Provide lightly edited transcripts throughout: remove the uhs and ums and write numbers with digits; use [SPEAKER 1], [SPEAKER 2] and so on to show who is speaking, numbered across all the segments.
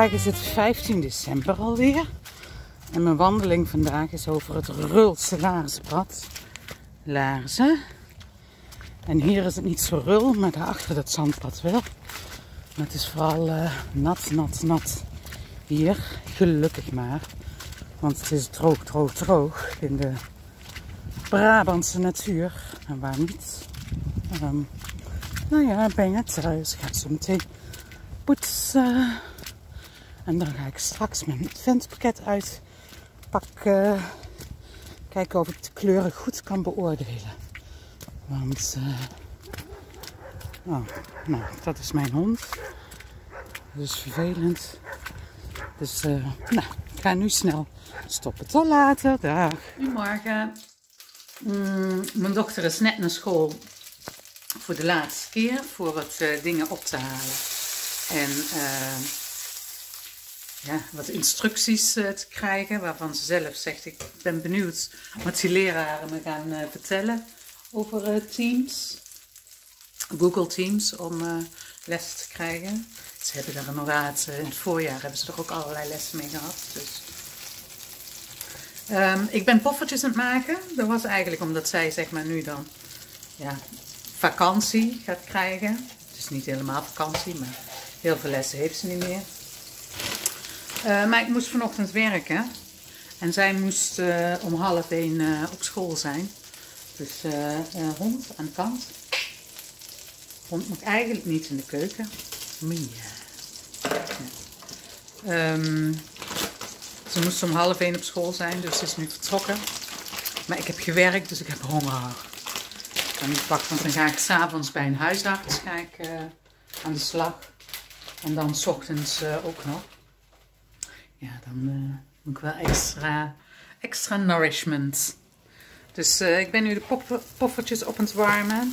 [SPEAKER 1] Vandaag is het 15 december alweer. En mijn wandeling vandaag is over het Rulse Laarzenpad. Laarzen. En hier is het niet zo rul, maar daarachter dat zandpad wel. Maar het is vooral nat hier. Gelukkig maar. Want het is droog in de Brabantse natuur. En waar niet? Nou ja, ik ben net thuis. Ik ga zo meteen poetsen. En dan ga ik straks mijn adventspakket uitpakken. Kijken of ik de kleuren goed kan beoordelen. Want, nou, dat is mijn hond. Dat is vervelend. Dus, nou, ik ga nu snel stoppen. Tot later. Dag. Goedemorgen. Mijn dochter is net naar school voor de laatste keer. Voor het dingen op te halen. En ja, wat instructies te krijgen. Waarvan ze zelf zegt, ik ben benieuwd wat die leraren me gaan vertellen over Teams. Google Teams om lessen te krijgen. Ze hebben daar inderdaad, in het voorjaar hebben ze er ook allerlei lessen mee gehad. Dus. Ik ben poffertjes aan het maken. Dat was eigenlijk omdat zij zeg maar nu dan ja, vakantie gaat krijgen. Het is niet helemaal vakantie, maar heel veel lessen heeft ze niet meer. Maar ik moest vanochtend werken. En zij moest om 12:30 op school zijn. Dus hond aan de kant. Hond mag eigenlijk niet in de keuken. Maar ja. Ze moest om 12:30 op school zijn, dus ze is nu vertrokken. Maar ik heb gewerkt, dus ik heb honger. Ik kan niet wachten, want dan ga ik 's avonds bij een huisarts aan de slag. En dan 's ochtends ook nog. Ja, dan moet ik wel extra nourishment. Dus ik ben nu de poffertjes op het warmen.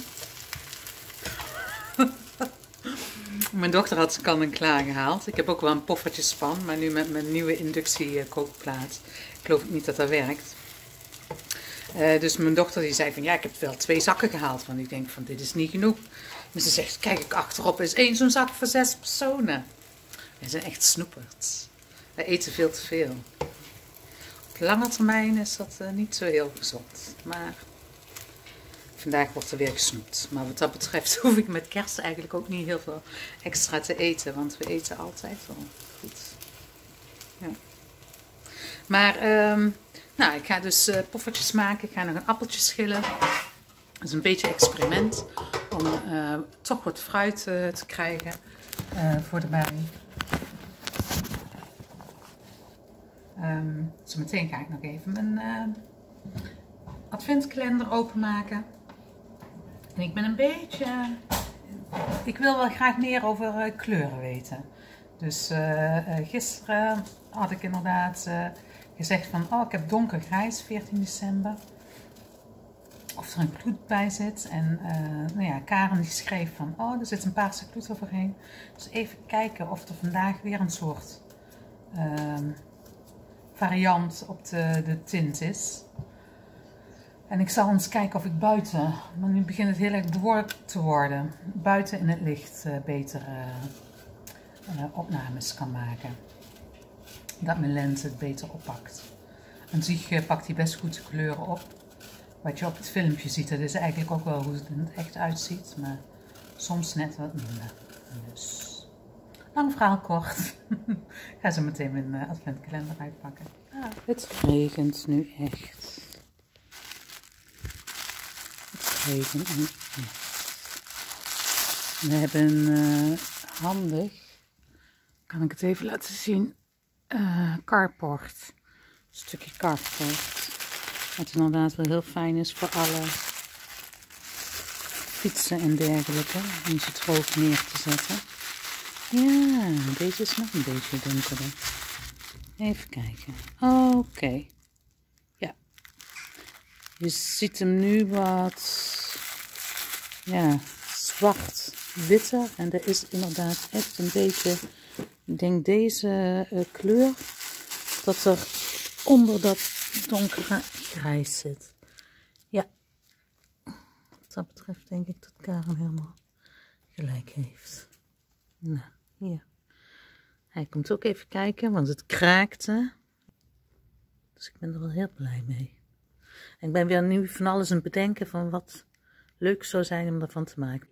[SPEAKER 1] Mijn dochter had ze kan en klaar gehaald. Ik heb ook wel een poffertjespan, maar nu met mijn nieuwe inductiekookplaat. Ik geloof niet dat dat werkt. Dus mijn dochter die zei van ja, ik heb wel 2 zakken gehaald. Want ik denk van dit is niet genoeg. Maar ze zegt, kijk ik achterop, is 1 zo'n zak voor 6 personen. Wij zijn echt snoeperds. Wij eten veel te veel. Op lange termijn is dat niet zo heel gezond. Maar vandaag wordt er weer gesnoept. Maar wat dat betreft hoef ik met kerst eigenlijk ook niet heel veel extra te eten. Want we eten altijd wel goed. Ja. Maar, nou, ik ga dus poffertjes maken. Ik ga nog een appeltje schillen. Dat is een beetje experiment. Om toch wat fruit te krijgen voor de bij. Zometeen ga ik nog even mijn adventkalender openmaken. En ik ben een beetje. Ik wil wel graag meer over kleuren weten. Dus gisteren had ik inderdaad gezegd van oh, ik heb donkergrijs 14 december. Of er een kloed bij zit. En nou ja, Karen die schreef van oh, er zit een paarse kloed overheen. Dus even kijken of er vandaag weer een soort variant op de tint is. En ik zal eens kijken of ik buiten, want nu begint het heel erg bewolkt te worden, buiten in het licht betere opnames kan maken. Dat mijn lens het beter oppakt. Aan zich pakt hij best goed de kleuren op. Wat je op het filmpje ziet, dat is eigenlijk ook wel hoe het er echt uitziet, maar soms net wat minder. Dus, lang verhaal kort. Ik ga zo meteen mijn adventkalender uitpakken. Het regent nu echt. Regent nu echt. We hebben handig, kan ik het even laten zien, carport. Een stukje carport. Wat inderdaad wel heel fijn is voor alle fietsen en dergelijke. Om ze droog neer te zetten. Ja, deze is nog een beetje donkerder. Even kijken. Oké. Ja. Je ziet hem nu wat ja, zwart-witter. En er is inderdaad echt een beetje, ik denk deze kleur, dat er onder dat donkere grijs zit. Ja. Wat dat betreft denk ik dat Karen helemaal gelijk heeft. Nou, hier. Hij komt ook even kijken, want het kraakte. Dus ik ben er wel heel blij mee. En ik ben weer nu van alles aan het bedenken van wat leuk zou zijn om ervan te maken.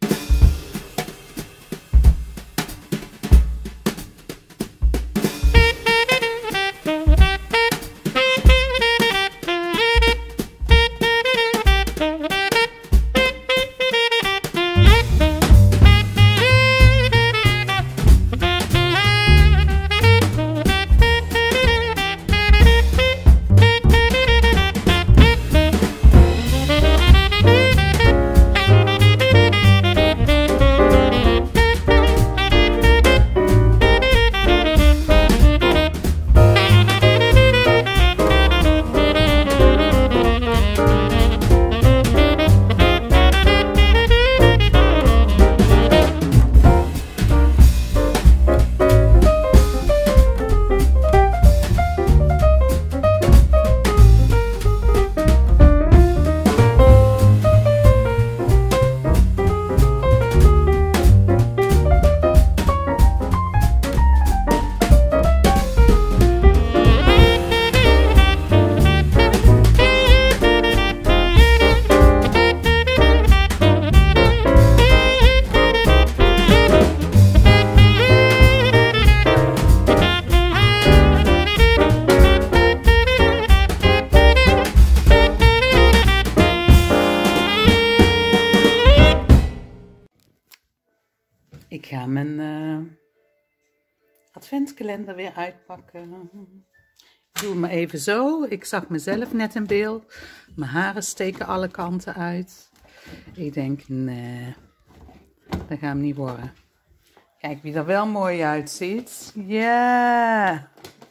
[SPEAKER 1] Ik ga mijn adventskalender weer uitpakken. Ik doe hem even zo. Ik zag mezelf net in beeld. Mijn haren steken alle kanten uit. Ik denk, nee, dat gaat hem niet worden. Kijk wie er wel mooi uitziet. Ja!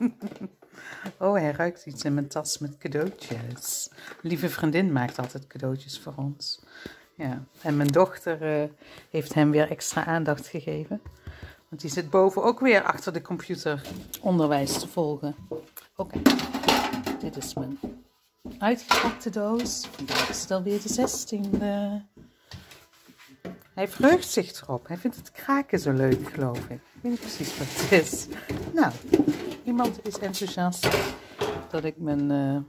[SPEAKER 1] Oh, hij ruikt iets in mijn tas met cadeautjes. Lieve vriendin maakt altijd cadeautjes voor ons. Ja, en mijn dochter heeft hem weer extra aandacht gegeven. Want die zit boven ook weer achter de computer onderwijs te volgen. Oké, dit is mijn uitgepakte doos. Vandaag is het alweer de 16e. Hij verheugt zich erop. Hij vindt het kraken zo leuk, geloof ik. Ik weet niet precies wat het is. Nou, iemand is enthousiast dat ik mijn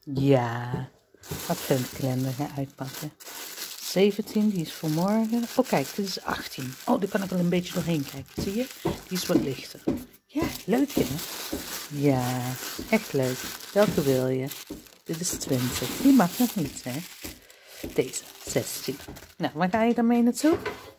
[SPEAKER 1] adventkalender ga uitpakken. 17, die is voor morgen. Oh kijk, dit is 18. Oh, daar kan ik wel een beetje doorheen kijken. Zie je? Die is wat lichter. Ja, leuk hè? Ja, echt leuk. Welke wil je? Dit is 20. Die mag nog niet hè? Deze, 16. Nou, waar ga je dan mee naartoe?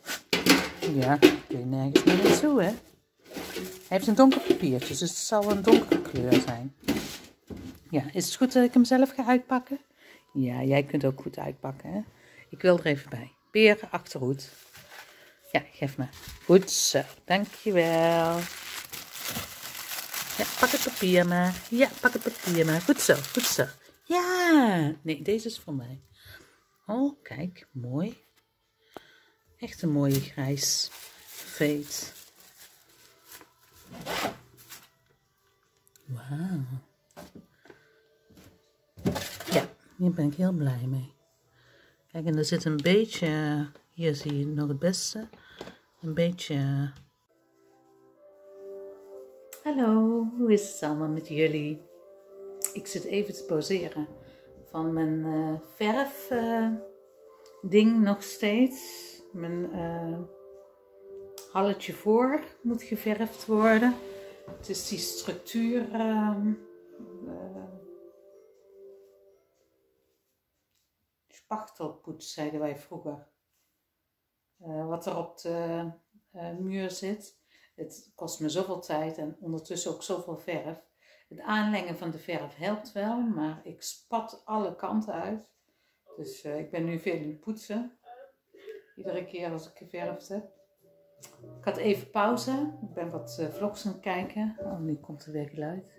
[SPEAKER 1] Ja, kun je nergens mee naartoe hè? Hij heeft een donker papiertje, dus het zal een donkere kleur zijn. Ja, is het goed dat ik hem zelf ga uitpakken? Ja, jij kunt ook goed uitpakken hè? Ik wil er even bij. Beren achterhoed. Ja, geef me. Goed zo, dankjewel. Ja, pak het papier maar. Ja, pak het papier maar. Goed zo, goed zo. Ja, nee, deze is voor mij. Oh, kijk, mooi. Echt een mooie grijs veet. Wauw. Ja, hier ben ik heel blij mee. Kijk, en er zit een beetje, hier zie je nog het beste, een beetje... Hallo, hoe is het allemaal met jullie? Ik zit even te pauzeren van mijn verf ding nog steeds. Mijn halletje voor moet geverfd worden. Het is die structuur... spachtelpoets, zeiden wij vroeger. Wat er op de muur zit. Het kost me zoveel tijd en ondertussen ook zoveel verf. Het aanlengen van de verf helpt wel, maar ik spat alle kanten uit. Dus ik ben nu veel in het poetsen. Iedere keer als ik geverfd heb. Ik had even pauze. Ik ben wat vlogs aan het kijken. Oh, nu komt er weer geluid.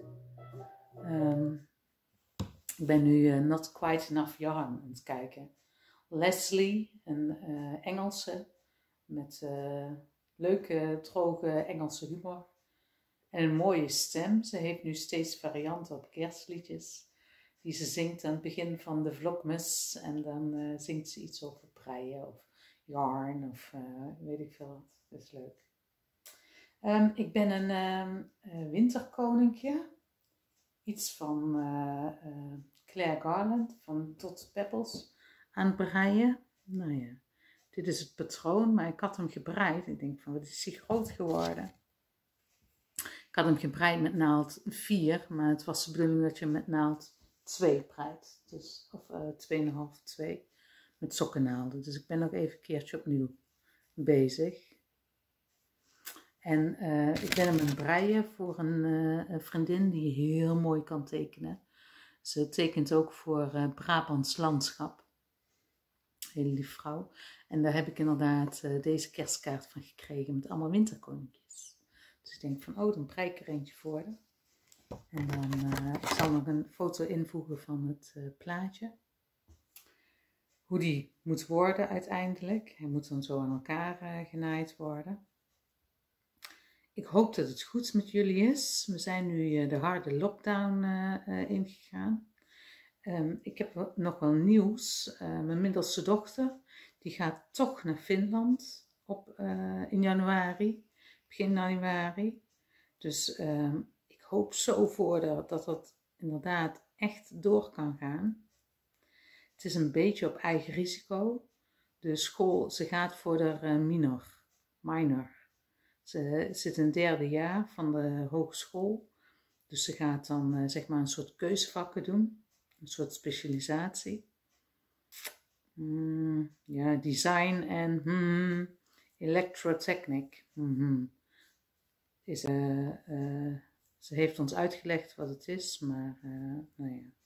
[SPEAKER 1] Ik ben nu Not Quite Enough Yarn aan het kijken. Leslie, een Engelse, met leuke, droge Engelse humor. En een mooie stem. Ze heeft nu steeds varianten op kerstliedjes. Die ze zingt aan het begin van de vlogmas. En dan zingt ze iets over breien of yarn of weet ik veel wat. Dat is leuk. Ik ben een winterkoninkje. Iets van Claire Garland van Dot Pebbles aan het breien. Nou ja, dit is het patroon, maar ik had hem gebreid. Ik denk van, wat is hij groot geworden. Ik had hem gebreid met naald 4, maar het was de bedoeling dat je met naald 2 breidt. Dus, of 2,5, 2 met sokkennaalden. Dus ik ben nog even een keertje opnieuw bezig. En ik ben hem aan het breien voor een vriendin die heel mooi kan tekenen. Ze tekent ook voor Brabants landschap. Hele lief vrouw. En daar heb ik inderdaad deze kerstkaart van gekregen met allemaal winterkoninkjes. Dus ik denk van, oh, dan brei ik er eentje voor haar. En dan, ik zal nog een foto invoegen van het plaatje. Hoe die moet worden uiteindelijk. Hij moet dan zo aan elkaar genaaid worden. Ik hoop dat het goed met jullie is. We zijn nu de harde lockdown ingegaan. Ik heb nog wel nieuws. Mijn middelste dochter, die gaat toch naar Finland in januari, begin januari. Dus ik hoop zo voor dat dat inderdaad echt door kan gaan. Het is een beetje op eigen risico. De school, ze gaat voor de minor. Ze zit in het 3e jaar van de hogeschool. Dus ze gaat dan zeg maar een soort keuzevakken doen. Een soort specialisatie. Ja, design en electrotechnic. Ze heeft ons uitgelegd wat het is, maar nou ja.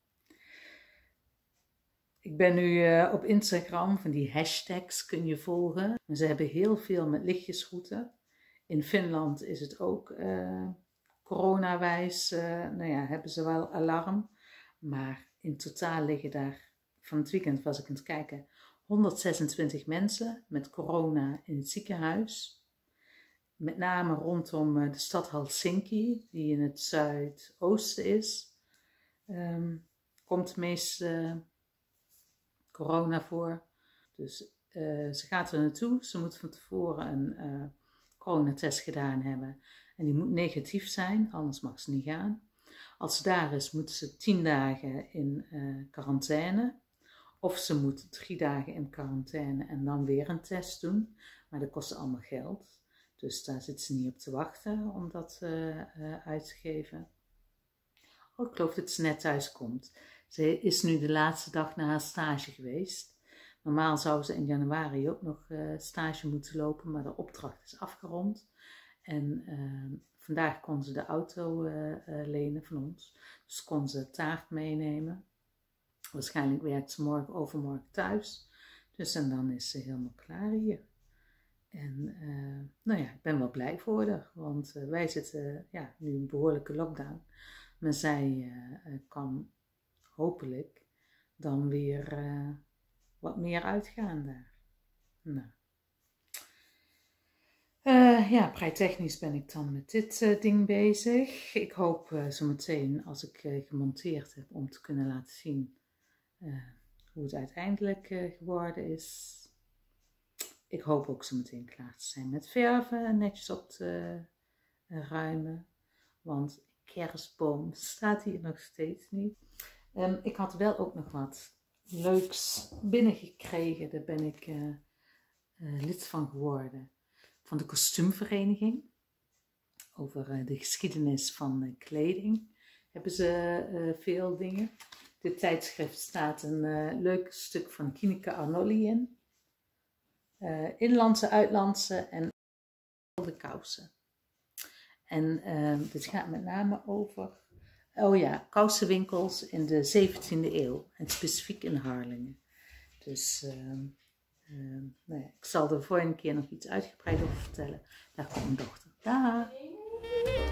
[SPEAKER 1] Ik ben nu op Instagram, van die hashtags kun je volgen. Ze hebben heel veel met lichtjesroute. In Finland is het ook coronawijs, nou ja, hebben ze wel alarm. Maar in totaal liggen daar, van het weekend was ik aan het kijken, 126 mensen met corona in het ziekenhuis. Met name rondom de stad Helsinki, die in het zuidoosten is, komt het meest corona voor. Dus ze gaat er naartoe. Ze moet van tevoren een coronatest gedaan hebben. En die moet negatief zijn, anders mag ze niet gaan. Als ze daar is, moet ze 10 dagen in quarantaine. Of ze moet 3 dagen in quarantaine en dan weer een test doen. Maar dat kost allemaal geld. Dus daar zit ze niet op te wachten om dat uit te geven. Oh, ik geloof dat ze net thuis komt. Ze is nu de laatste dag na haar stage geweest. Normaal zou ze in januari ook nog stage moeten lopen, maar de opdracht is afgerond. En vandaag kon ze de auto lenen van ons. Dus kon ze taart meenemen. Waarschijnlijk werkt ze morgen overmorgen thuis. Dus en dan is ze helemaal klaar hier. En nou ja, ik ben wel blij voor haar. Want wij zitten ja, nu in een behoorlijke lockdown. Maar zij kan hopelijk dan weer wat meer uitgaan daar. Nou. Ja, breitechnisch ben ik dan met dit ding bezig. Ik hoop zometeen als ik gemonteerd heb om te kunnen laten zien hoe het uiteindelijk geworden is. Ik hoop ook zometeen klaar te zijn met verven en netjes op te ruimen. Want kerstboom staat hier nog steeds niet. Ik had wel ook nog wat leuks binnengekregen. Daar ben ik lid van geworden. Van de kostuumvereniging. Over de geschiedenis van kleding hebben ze veel dingen. Dit tijdschrift staat een leuk stuk van Kineke Arnolli in. Inlandse, uitlandse en de kousen. En dit gaat met name over, oh ja, kousenwinkels in de 17e eeuw. En specifiek in Harlingen. Dus nou ja, ik zal er volgende keer nog iets uitgebreid over vertellen. Daar komt mijn dochter. Dag!